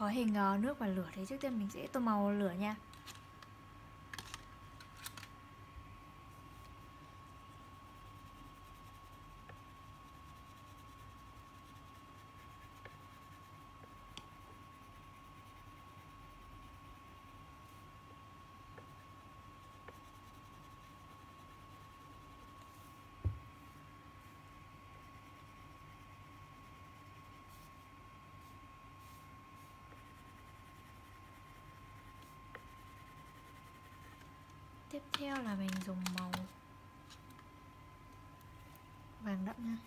có hình nước và lửa thì trước tiên mình sẽ tô màu lửa nha. Tiếp theo là mình dùng màu vàng đậm nha.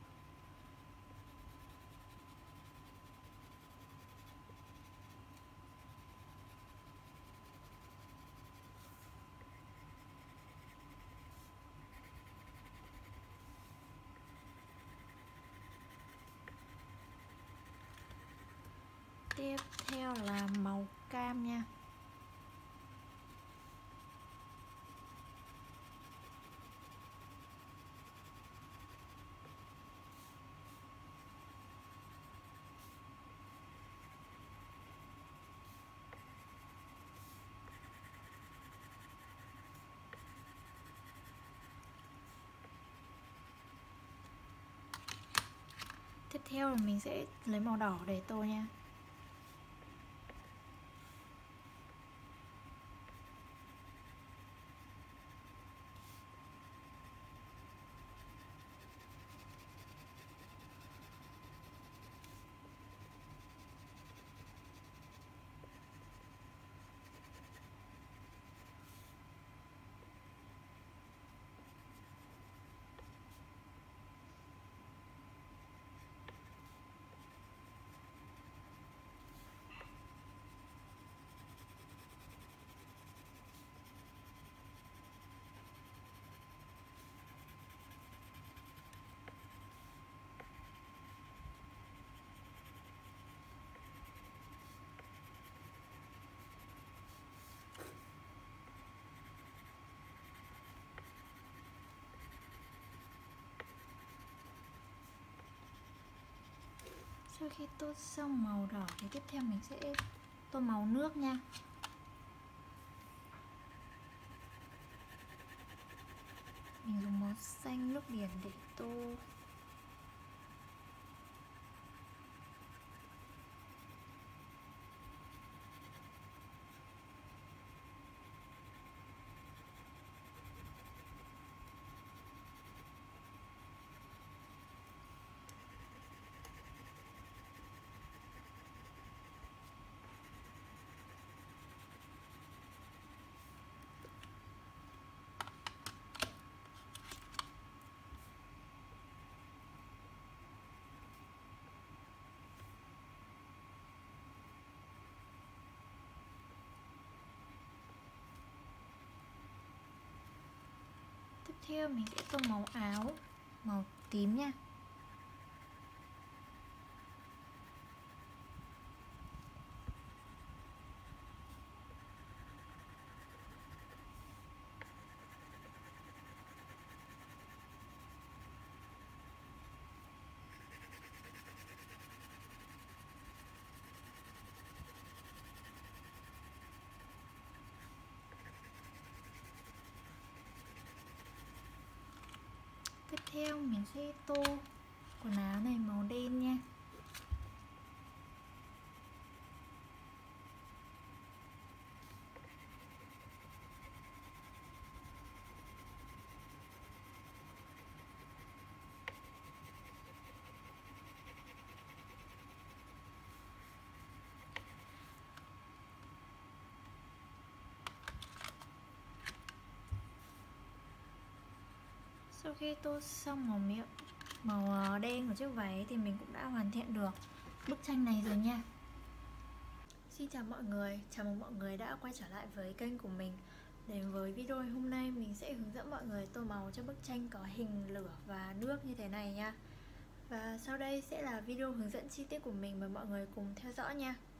Tiếp theo là màu cam nha. Tiếp theo là mình sẽ lấy màu đỏ để tô nha. Sau khi tô xong màu đỏ thì tiếp theo mình sẽ tô màu nước nha. Mình dùng màu xanh nước biển để tô. Tiếp theo mình sẽ tô màu áo, màu tím nha. Tiếp theo mình sẽ tô quần áo này màu đen nha. Sau khi tô xong màu miệng, màu đen của chiếc váy thì mình cũng đã hoàn thiện được bức tranh này rồi nha. Xin chào mọi người, chào mừng mọi người đã quay trở lại với kênh của mình. Đến với video hôm nay mình sẽ hướng dẫn mọi người tô màu cho bức tranh có hình lửa và nước như thế này nha. Và sau đây sẽ là video hướng dẫn chi tiết của mình, mời mọi người cùng theo dõi nha.